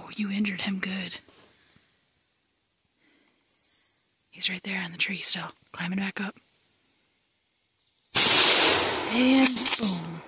Oh, you injured him good. He's right there on the tree still, climbing back up. And boom.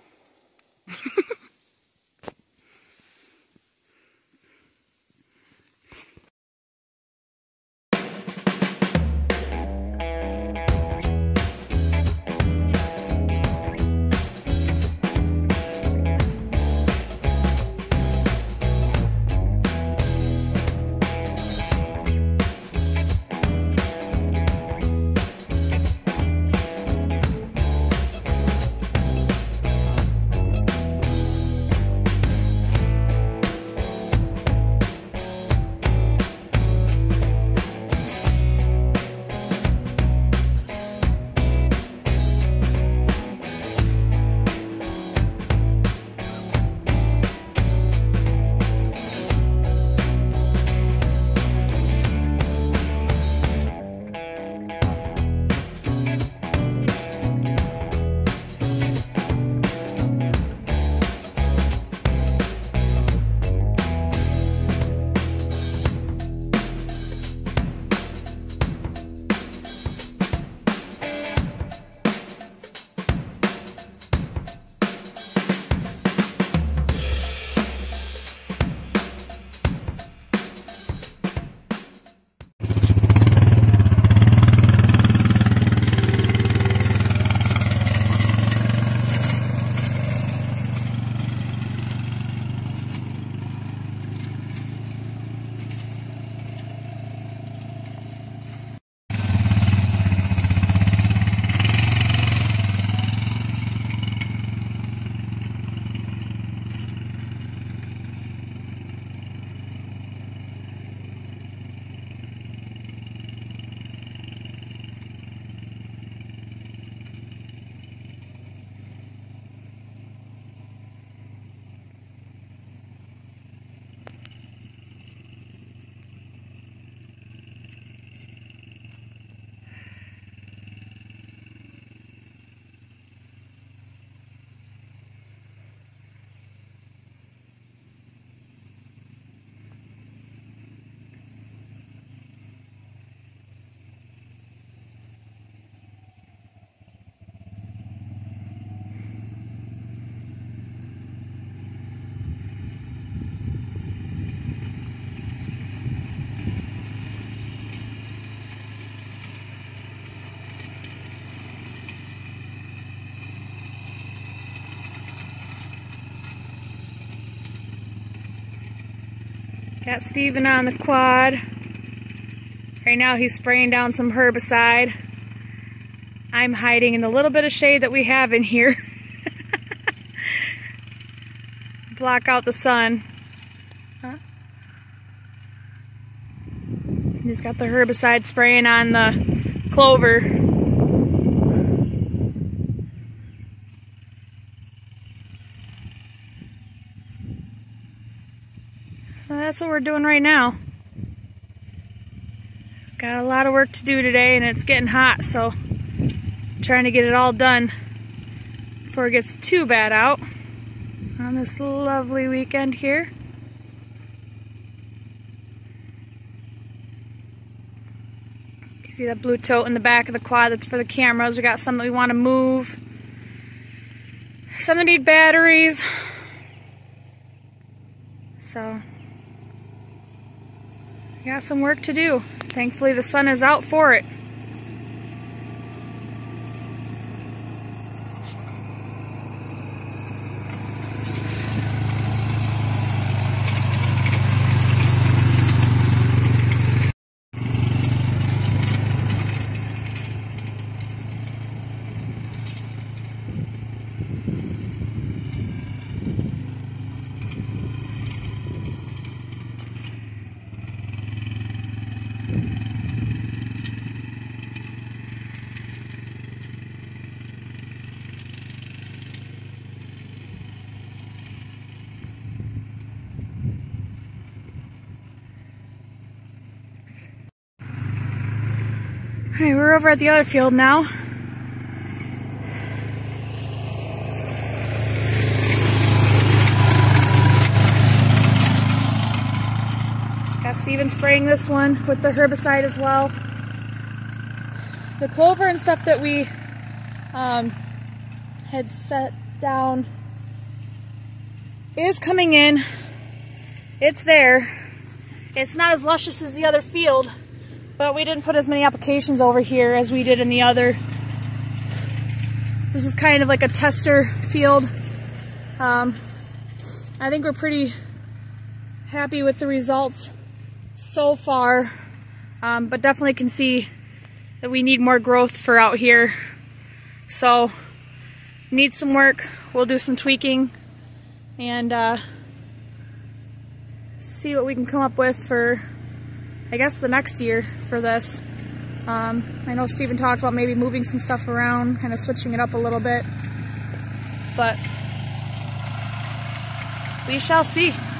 Got Steven on the quad. Right now he's spraying down some herbicide. I'm hiding in the little bit of shade that we have in here. Block out the sun. Huh? He's got the herbicide spraying on the clover. Well, that's what we're doing right now. Got a lot of work to do today and it's getting hot, so I'm trying to get it all done before it gets too bad out on this lovely weekend here. You see that blue tote in the back of the quad? That's for the cameras. We got some that we want to move. Some that need batteries. So, we got some work to do. Thankfully the sun is out for it. Alright, we're over at the other field now. Steven spraying this one with the herbicide as well. The clover and stuff that we had set down is coming in. It's there. It's not as luscious as the other field, but we didn't put as many applications over here as we did in the other. This is kind of like a tester field. I think we're pretty happy with the results so far, but definitely can see that we need more growth for out here. So, need some work. We'll do some tweaking and see what we can come up with for, I guess, the next year for this. I know Steven talked about maybe moving some stuff around, kind of switching it up a little bit, but we shall see.